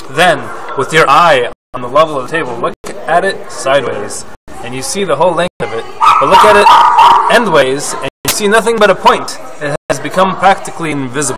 Then, with your eye on the level of the table, look at it sideways, and you see the whole length of it. But look at it endways, and you see nothing but a point. It has become practically invisible.